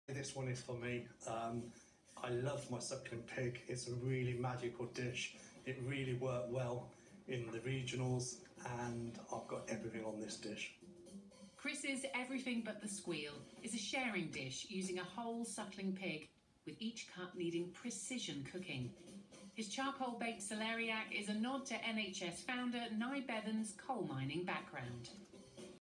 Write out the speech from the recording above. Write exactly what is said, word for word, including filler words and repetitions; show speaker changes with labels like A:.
A: This one is for me. Um, I love my suckling pig. It's a really magical dish. It really worked well in the regionals, and I've got everything on this dish.
B: Chris's Everything But the Squeal is a sharing dish using a whole suckling pig, with each cut needing precision cooking. His charcoal-baked celeriac is a nod to N H S founder Nye Bevan's coal mining background.